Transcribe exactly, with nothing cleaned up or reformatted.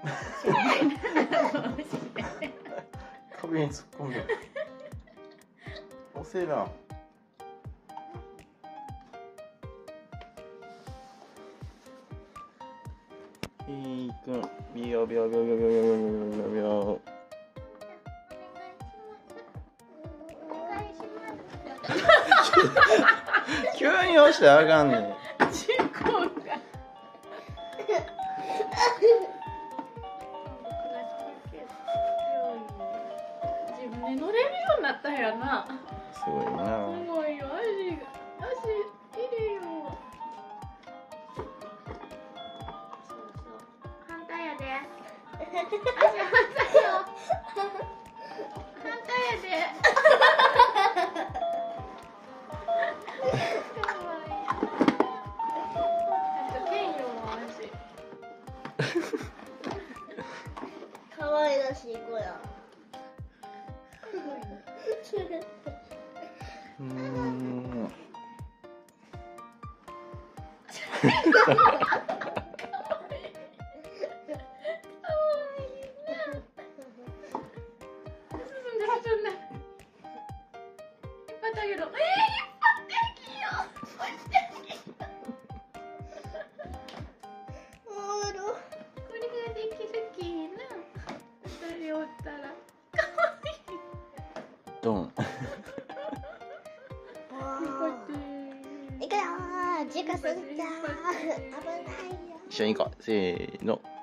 壁に突っ込んでる。遅いな。いいくん、ビヨビヨビヨビヨビヨビヨビヨビヨビヨ。急に押してあかんねん。 事故が。自分で乗れるようになったんやな。 すごいな。 すごいよ、足が、足入れよ。そうそう、反対やで。足反対よ。反対やで。 可愛らしい子や。 うーん。ドン。 いくよー、事故すんじゃー。危ないよ。 一緒に行こう。せーの。